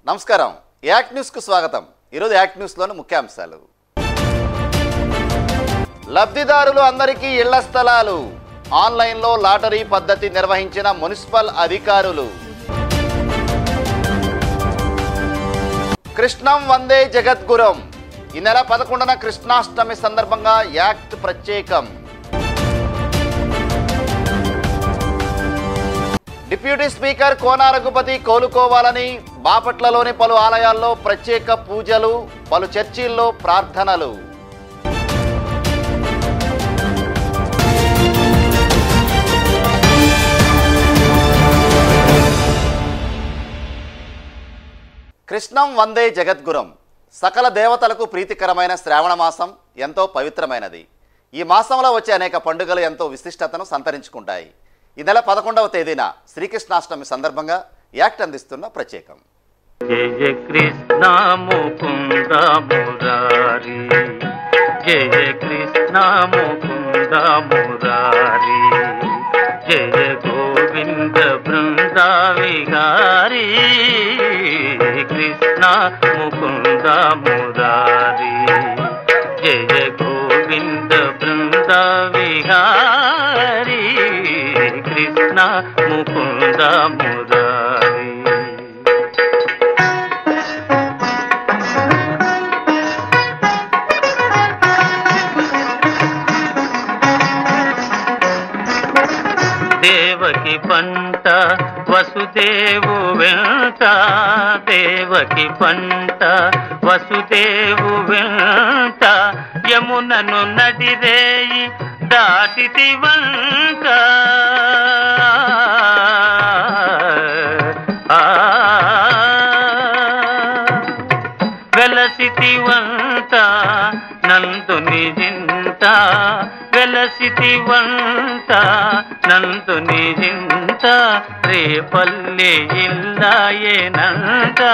నమస్కారం act news కు స్వాగతం। ఈరోజు యాక్ట్ న్యూస్ లోని ముఖ్యాంశాలు। లబ్ధిదారులు అందరికీ ఇళ్ల స్థలాలు, ఆన్లైన్ లో లాటరీ పద్ధతి నిర్వహించిన మున్సిపల్ అధికారులు। కృష్ణం వందే జగద్గురం, ఈ నెల 11న కృష్ణాష్టమి సందర్భంగా యాక్ట్ ప్రత్యేకం। డిప్యూటీ స్పీకర్ కోన రఘుపతి కోలుకోవాలని బాపట్లలోని పలు ఆలయాల్లో ప్రత్యేక పూజలు, పలు చర్చిల్లో ప్రార్థనలు। కృష్ణం వందే జగద్గురం, సకల దేవతలకు ప్రీతికరమైన శ్రావణ మాసం ఎంతో పవిత్రమైనది। ఈ మాసంలో వచ్చే అనేక పండుగలు ఎంతో విశిష్టతను సంతరించుకుంటాయి। ఈ నెల 11వ తేదీన శ్రీకృష్ణాష్టమి సందర్భంగా యాక్ట్ అందిస్తున్న ప్రత్యేకం। జయ కృష్ణ ముకుంద మురారి, జయ కృష్ణ ముకుంద మురారి, జయ గోవింద బృంద విహారీ, కృష్ణ ముకుంద మురారి, జయ గోవింద బృంద విహారీ, కృష్ణ ముకుంద మురారి। దేవకి పంట వసుదేవు వెంట, దేవకి పంట వసుదేవు వెంట, యమునను నడిరేయి దాటితి వంట, వెలసితి వంట నందుని జింత, వెలసితి వంట నందుని జింత, రేపల్లె ఇల్లాయేనంట,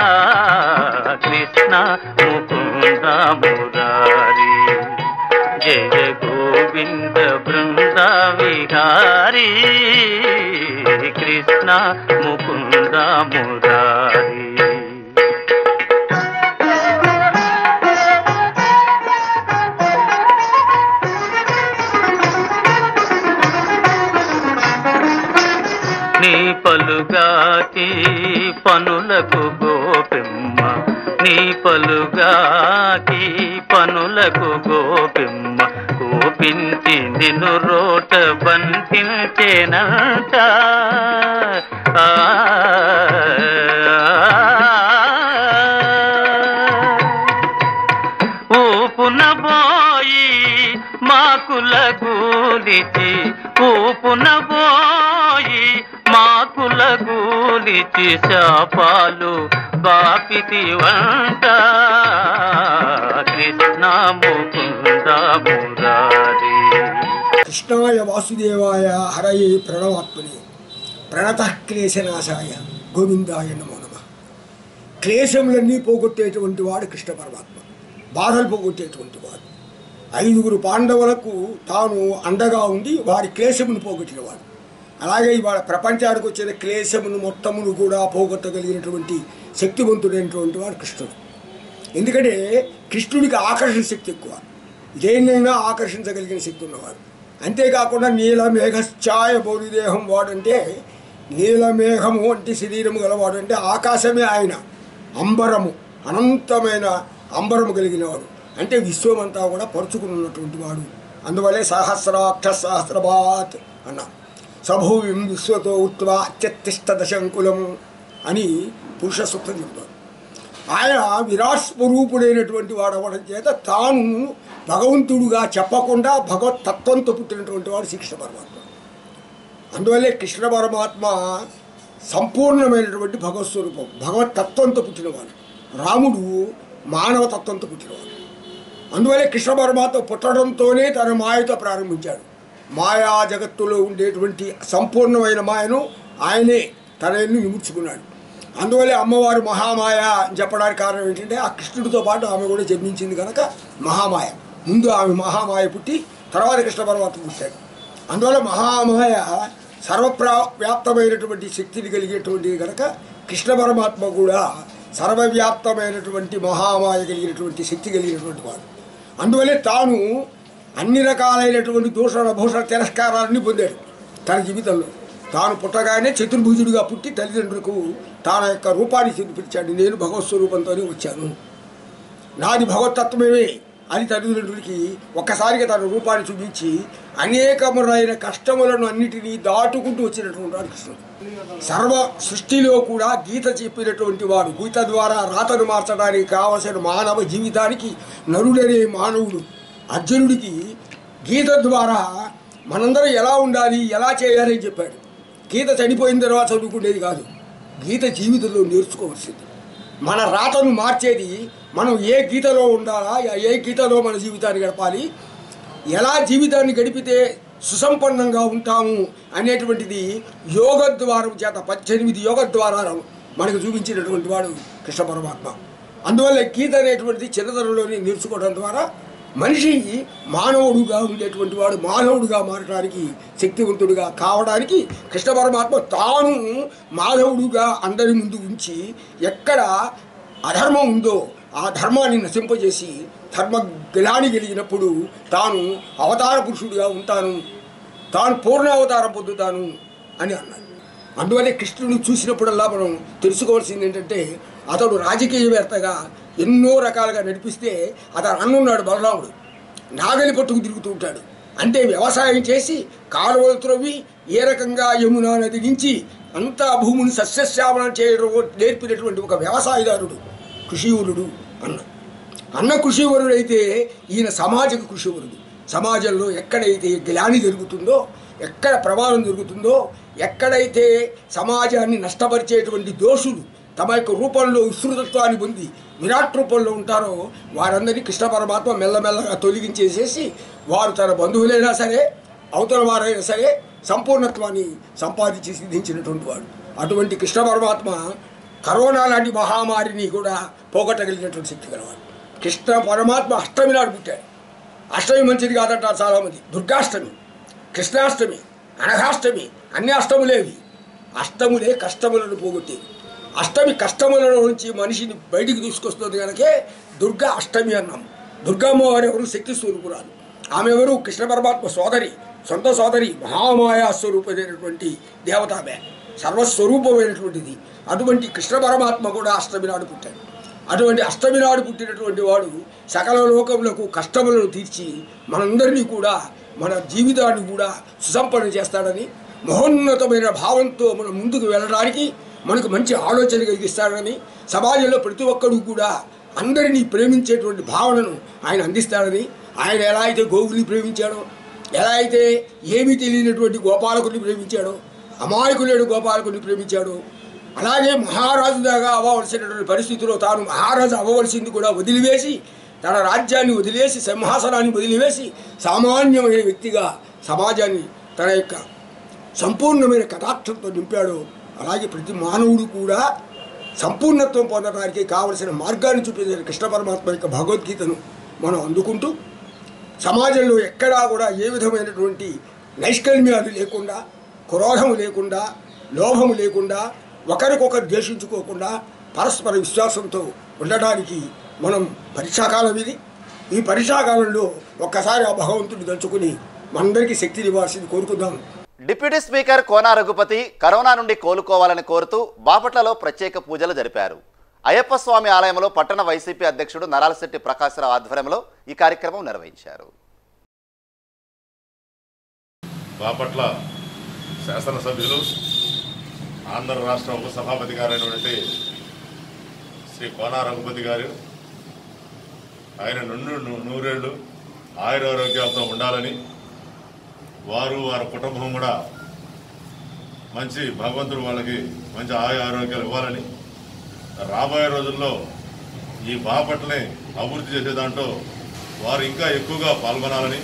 కృష్ణ ముకుంద మురారి, జయ గోవింద బృంద విహారీ, కృష్ణ ముకుంద మురారి। నీ పలుగాకి పనులకు గోపిమ్మ, నీ పలుగాకి పనులకు గోపిమ్మ, కోపించి నిన్ను రోట బంధించేనంట, ఊపున పోయి మాకుల గూలిచి, ఊపున పోయి మాకుల గూలిచి, శాపాలు బాపితి వంట, కృష్ణ ముకుంద మురారి। కృష్ణాయ వాసుదేవాయ హరయే ప్రణవాత్మని ప్రణతః క్లేశనాశాయ గోవిందాయ నమో నమః। క్లేశములన్నీ పోగొట్టేటువంటి వాడు కృష్ణ పరమాత్మ, బాధలు పోగొట్టేటువంటి వాడు। 5గురు పాండవులకు తాను అండగా ఉండి వారి క్లేశమును పోగొట్టినవాడు। అలాగే ఇవాళ ప్రపంచానికి వచ్చిన క్లేశమును మొత్తమును కూడా పోగొట్టగలిగినటువంటి శక్తివంతుడైనటువంటి వాడు కృష్ణుడు। ఎందుకంటే కృష్ణుడికి ఆకర్షణ శక్తి ఎక్కువ, దేన్నైనా ఆకర్షించగలిగిన శక్తి ఉన్నవాడు। అంతేకాకుండా నీలమేఘశ్చాయ బౌలిదేహం వాడంటే, నీలమేఘము అంటే శరీరము గలవాడు అంటే ఆకాశమే ఆయన, అంబరము అనంతమైన అంబరము కలిగినవాడు, అంటే విశ్వమంతా కూడా పరుచుకుని ఉన్నటువంటి వాడు। అందువల్లే సహస్రాక్ష సహస్రభాత్ అన్నా, సభూవిం విశ్వతో ఉత్వా అత్యతిష్ట దశంకులం అని పురుష సూక్తం చెబుతాడు। ఆయన విరాట్ స్వరూపుడైనటువంటి వాడు అవ్వడం చేత తాను భగవంతుడుగా చెప్పకుండా భగవతత్వంతో పుట్టినటువంటి వాడు శ్రీకృష్ణ పరమాత్మ। అందువల్లే కృష్ణ పరమాత్మ సంపూర్ణమైనటువంటి భగవత్ స్వరూపం, భగవతత్వంతో పుట్టినవాడు। రాముడు మానవతత్వంతో పుట్టినవాడు। అందువల్లే కృష్ణ పరమాత్మ పుట్టడంతోనే తన మాయతో ప్రారంభించాడు। మాయా జగత్తులో ఉండేటువంటి సంపూర్ణమైన మాయను ఆయనే తన ఎన్ను నిముడ్చుకున్నాడు। అందువల్లే అమ్మవారు మహామాయ అని చెప్పడానికి కారణం ఏంటంటే ఆ కృష్ణుడితో పాటు ఆమె కూడా జన్మించింది కనుక మహామాయ। ముందు ఆమె మహామాయ పుట్టి తర్వాత కృష్ణ పరమాత్మ పుట్టాడు। అందువల్ల మహామాయ సర్వవ్యాప్తమైనటువంటి శక్తిని కలిగేటువంటిది కనుక కృష్ణ పరమాత్మ కూడా సర్వవ్యాప్తమైనటువంటి మహామాయ కలిగినటువంటి శక్తి కలిగినటువంటి వాడు. అందువల్లే తాను అన్ని రకాలైనటువంటి దూషణ భూషణ తిరస్కారాలన్నీ పొందాడు తన జీవితంలో. తాను పుట్టగానే చతుర్భుజుడిగా పుట్టి తల్లిదండ్రులకు తన యొక్క రూపాన్ని చూపించాడు. నేను భగవత్ స్వరూపంతోనే వచ్చాను, నాది భగవతత్వమే అని తల్లిదండ్రులకి ఒక్కసారిగా తన రూపాన్ని చూపించి అనేకములైన కష్టములను అన్నిటినీ దాటుకుంటూ వచ్చినటువంటి వాడు కృష్ణుడు. సర్వ సృష్టిలో కూడా గీత చెప్పినటువంటి వాడు. గీత ద్వారా రాతను మార్చడానికి కావలసిన మానవ జీవితానికి నరుడనే మానవుడు అర్జునుడికి గీత ద్వారా మనందరం ఎలా ఉండాలి, ఎలా చేయాలి అని చెప్పాడు. గీత చనిపోయిన తర్వాత చదువుకునేది కాదు, గీత జీవితంలో నేర్చుకోవాల్సింది. మన రాతను మార్చేది మనం ఏ గీతలో ఉండాలా, ఏ గీతలో మన జీవితాన్ని గడపాలి, ఎలా జీవితాన్ని గడిపితే సుసంపన్నంగా ఉంటాము అనేటువంటిది యోగద్వారం చేత 18 యోగద్వారాలు మనకు చూపించినటువంటి వాడు కృష్ణ పరమాత్మ. అందువల్ల గీత అనేటువంటిది చిన్నతనంలోనే నేర్చుకోవడం ద్వారా మనిషి మానవుడుగా ఉండేటువంటి వాడు మానవుడుగా మారడానికి శక్తివంతుడిగా కావడానికి కృష్ణ పరమాత్మ తాను మానవుడుగా అందరి ముందు ఉంచి ఎక్కడ అధర్మం ఉందో ఆ ధర్మాన్ని నశింపజేసి ధర్మ జ్ఞాని కలిగినప్పుడు తాను అవతార పురుషుడిగా ఉంటాను, తాను పూర్ణావతారం పొందుతాను అని అన్నాడు. అందువల్లే కృష్ణుని చూసినప్పుడల్లా మనం తెలుసుకోవాల్సింది ఏంటంటే అతడు రాజకీయవేత్తగా ఎన్నో రకాలుగా నడిపిస్తే అతను అన్నున్నాడు బలరాముడు నాగలి పట్టుకు తిరుగుతూ ఉంటాడు. అంటే వ్యవసాయం చేసి కాలువలు త్రవ్వి ఏ రకంగా యమునా నది నుంచి అంతా భూమిని సస్యశ్యామలం చేయడం నేర్పినటువంటి ఒక వ్యవసాయదారుడు కృషివరుడు అన్న కృషివరుడైతే ఈయన సమాజకు కృషివరుడు. సమాజంలో ఎక్కడైతే గ్లాని జరుగుతుందో, ఎక్కడ ప్రమాదం జరుగుతుందో, ఎక్కడైతే సమాజాన్ని నష్టపరిచేటువంటి దోషులు తమ యొక్క రూపంలో విస్తృతత్వాన్ని పొంది విరాట్ రూపంలో ఉంటారో వారందరినీ కృష్ణ పరమాత్మ మెల్లమెల్లగా తొలగించేసేసి వారు తన బంధువులైనా సరే అవతల వారైనా సరే సంపూర్ణత్వాన్ని సంపాదించి సిద్ధించినటువంటి వాడు. అటువంటి కృష్ణ పరమాత్మ కరోనా లాంటి మహామారిని కూడా పోగొట్టగలిగినటువంటి శక్తి గలవాడు. కృష్ణ పరమాత్మ అష్టమి నాడు పుట్టాడు. అష్టమి మంచిది కాదంటారు చాలామంది. దుర్గాష్టమి, కృష్ణాష్టమి, అనఘాష్టమి అన్ని అష్టములేవి. అష్టములే కష్టములను పోగొట్టేవి. అష్టమి కష్టములలో నుంచి మనిషిని బయటికి తీసుకొస్తుంది కనుకే దుర్గా అష్టమి అన్నాం. దుర్గమ్మవారు ఎవరు? శక్తి స్వరూపురాలు. ఆమె ఎవరు? కృష్ణ పరమాత్మ సోదరి, సొంత సోదరి, మహామాయా స్వరూపమైనటువంటి దేవతామే, సర్వస్వరూపమైనటువంటిది. అటువంటి కృష్ణ పరమాత్మ కూడా అష్టమి నాడు పుట్టాడు. అటువంటి అష్టమి నాడు పుట్టినటువంటి వాడు సకల లోకములకు కష్టములను తీర్చి మనందరినీ కూడా మన జీవితాన్ని కూడా సుసంపన్నం చేస్తాడని, మహోన్నతమైన భావంతో మనం ముందుకు వెళ్ళడానికి మనకు మంచి ఆలోచన కలిగిస్తాడని, సమాజంలో ప్రతి ఒక్కరూ కూడా అందరినీ ప్రేమించేటువంటి భావనను ఆయన అందిస్తాడని, ఆయన ఎలా అయితే గోవుల్ని ప్రేమించాడో, ఎలా అయితే ఏమీ తెలియనటువంటి గోపాలకుని ప్రేమించాడో, అమాయకులేడు గోపాలకుని ప్రేమించాడో, అలాగే మహారాజులాగా అవ్వవలసినటువంటి పరిస్థితిలో తాను మహారాజు అవ్వవలసింది కూడా వదిలివేసి, తన రాజ్యాన్ని వదిలేసి, సింహాసనాన్ని వదిలివేసి సామాన్యమైన వ్యక్తిగా సమాజాన్ని తన యొక్క సంపూర్ణమైన కటాక్షంతో నింపాడో, అలాగే ప్రతి మానవుడు కూడా సంపూర్ణత్వం పొందడానికి కావలసిన మార్గాన్ని చూపించిన కృష్ణ పరమాత్మ యొక్క భగవద్గీతను మనం అందుకుంటూ సమాజంలో ఎక్కడా కూడా ఏ విధమైనటువంటి నైష్కల్మ్యాలు లేకుండా, క్రోధము లేకుండా, లోభము లేకుండా, ఒకరికొకరు ద్వేషించుకోకుండా పరస్పర విశ్వాసంతో ఉండడానికి మనం పరీక్షాకాలం ఇది. ఈ పరీక్షాకాలంలో ఒక్కసారి ఆ భగవంతుడిని తలుచుకుని మనందరికీ శక్తిని ఇవ్వాల్సింది కోరుకుందాం. Deputy speaker Kona Raghupathi corona నుండి కోలుకోవాలని కోరుతూ బాపట్లలో ప్రత్యేక పూజలు జరిపారు. అయ్యప్ప స్వామి ఆలయంలో పట్టణ వైసీపీ అధ్యక్షుడు నరాలశెట్టి ప్రకాశరావు ఆధ్వర్యంలో ఈ కార్యక్రమం నిర్వహించారు. బాపట్ల శాసనసభ్యులు ఆంధ్ర రాష్ట్ర ఉపసభాపతి గారైనటువంటి శ్రీ కోన రఘుపతి గారు ఆయన నూరేళ్లు ఆయురారోగ్యాలతో ఉండాలని, వారు వారి కుటుంబం కూడా మంచి భగవంతుడు వాళ్ళకి మంచి ఆరోగ్యాలు ఇవ్వాలని, రాబోయే రోజుల్లో ఈ బాపట్లని అభివృద్ధి చేసే దాంట్లో వారు ఇంకా ఎక్కువగా పాల్గొనాలని,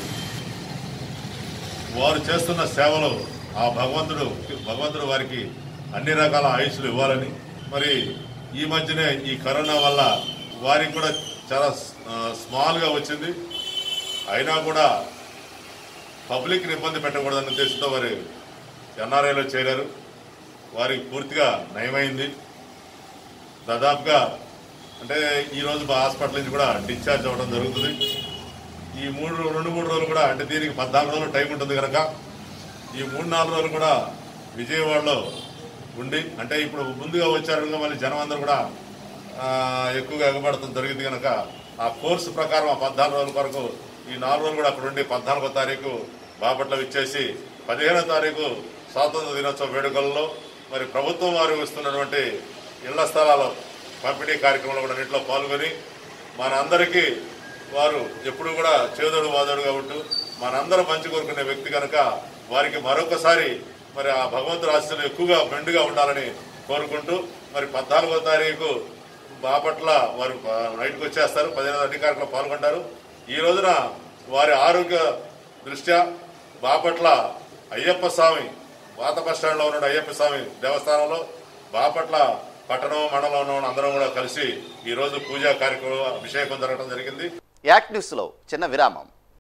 వారు చేస్తున్న సేవలో ఆ భగవంతుడు వారికి అన్ని రకాల ఆయుష్లు ఇవ్వాలని, మరి ఈ మధ్యనే ఈ కరోనా వల్ల వారికి కూడా చాలా స్మాల్గా వచ్చింది, అయినా కూడా పబ్లిక్ని ఇబ్బంది పెట్టకూడదన్న ఉద్దేశంతో వారు ఎన్ఆర్ఐలో చేరారు. వారికి పూర్తిగా నయమైంది. దాదాపుగా అంటే ఈరోజు మా హాస్పిటల్ నుంచి కూడా డిశ్చార్జ్ అవ్వడం జరుగుతుంది. ఈ 2-3 రోజులు కూడా అంటే దీనికి 14 రోజులు టైం ఉంటుంది కనుక ఈ 3-4 రోజులు కూడా విజయవాడలో ఉండి అంటే ఇప్పుడు ముందుగా వచ్చారు కనుక మళ్ళీ జనం అందరూ కూడా ఎక్కువగా ఎగబడటం జరిగింది కనుక ఆ కోర్సు ప్రకారం ఆ 14 రోజుల వరకు ఈ 4 రోజులు కూడా అక్కడ ఉండి 14వ తారీఖు బాపట్ల ఇచ్చేసి 15వ తారీఖు స్వాతంత్ర దినోత్సవ వేడుకల్లో మరి ప్రభుత్వం వారు ఇస్తున్నటువంటి ఇళ్ల స్థలాల పంపిణీ కార్యక్రమంలో కూడా నీటిలో పాల్గొని మనందరికీ వారు ఎప్పుడు కూడా చేదోడు వాదోడుగా ఉంటూ మనందరూ మంచి కోరుకునే వ్యక్తి కనుక వారికి మరొకసారి మరి ఆ భగవంతుడి ఆశీస్సులు ఎక్కువగా మెండుగా ఉండాలని కోరుకుంటూ మరి 14వ తారీఖు బాపట్ల వారు నైట్కి వచ్చేస్తారు. 15వ అన్ని కార్యక్రమంలో పాల్గొంటారు. ఈ రోజున వారి ఆరోగ్య దృష్ట్యా బాపట్ల అయ్యప్ప స్వామి పాత బస్ స్టాండ్ లో ఉన్న అయ్యప్ప స్వామి దేవస్థానంలో బాపట్ల పట్టణం మండలంలో ఉన్న అందరం కూడా కలిసి ఈ రోజు పూజా కార్యక్రమం అభిషేకం జరగడం జరిగింది. యాక్ట్ న్యూస్ లో చిన్న విరామం.